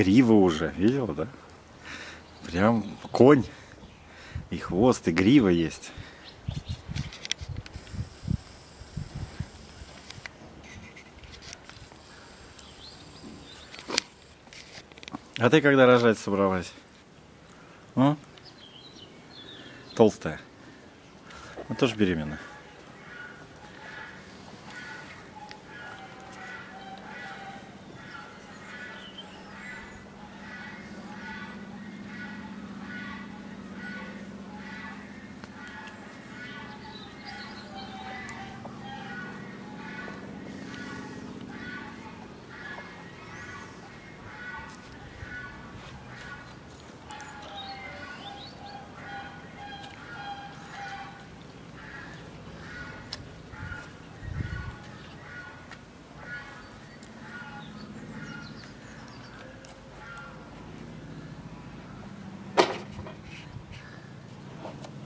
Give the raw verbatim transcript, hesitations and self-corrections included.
грива уже, видела, да? Прям конь. И хвост, и грива есть. А ты когда рожать собралась? А? Толстая. Ну тоже беременна.